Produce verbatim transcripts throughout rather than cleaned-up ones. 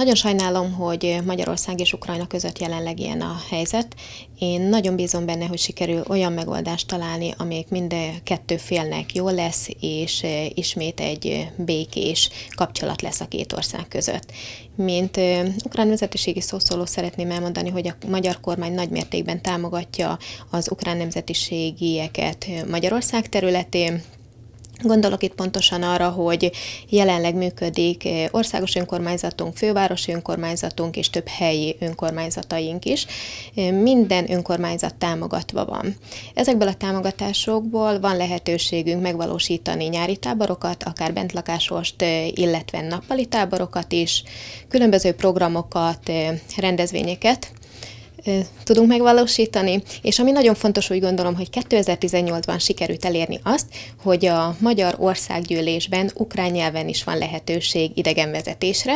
Nagyon sajnálom, hogy Magyarország és Ukrajna között jelenleg ilyen a helyzet. Én nagyon bízom benne, hogy sikerül olyan megoldást találni, amelyik mind kettő félnek jó lesz, és ismét egy békés kapcsolat lesz a két ország között. Mint ukrán nemzetiségi szószóló szeretném elmondani, hogy a magyar kormány nagymértékben támogatja az ukrán nemzetiségieket Magyarország területén. Gondolok itt pontosan arra, hogy jelenleg működik országos önkormányzatunk, fővárosi önkormányzatunk és több helyi önkormányzataink is. Minden önkormányzat támogatva van. Ezekből a támogatásokból van lehetőségünk megvalósítani nyári táborokat, akár bentlakásost, illetve nappali táborokat is, különböző programokat, rendezvényeket tudunk megvalósítani, és ami nagyon fontos, úgy gondolom, hogy kétezer-tizennyolcban sikerült elérni azt, hogy a Magyar Országgyűlésben ukrán nyelven is van lehetőség idegenvezetésre,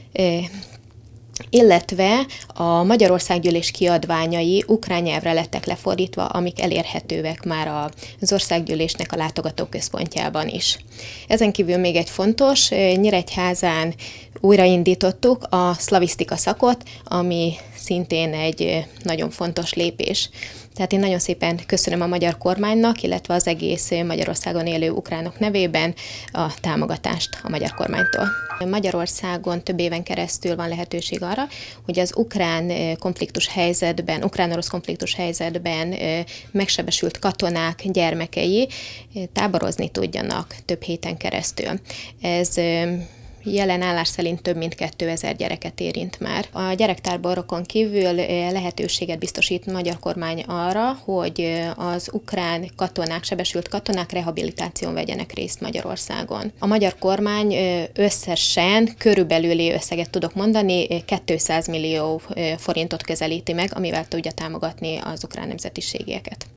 illetve a Magyar Országgyűlés kiadványai ukrán nyelvre lettek lefordítva, amik elérhetőek már az országgyűlésnek a látogatóközpontjában is. Ezen kívül még egy fontos, Nyíregyházán újraindítottuk a szlavisztika szakot, ami szintén egy nagyon fontos lépés. Tehát én nagyon szépen köszönöm a magyar kormánynak, illetve az egész Magyarországon élő ukránok nevében a támogatást a magyar kormánytól. Magyarországon több éven keresztül van lehetőség arra, hogy az ukrán konfliktus helyzetben, ukrán-orosz konfliktus helyzetben megsebesült katonák gyermekei táborozni tudjanak több héten keresztül. Ez jelen állás szerint több mint kétezer gyereket érint már. A gyerektáborokon kívül lehetőséget biztosít a magyar kormány arra, hogy az ukrán katonák, sebesült katonák rehabilitáción vegyenek részt Magyarországon. A magyar kormány összesen körülbelüli összeget tudok mondani, kétszáz millió forintot közelíti meg, amivel tudja támogatni az ukrán nemzetiségieket.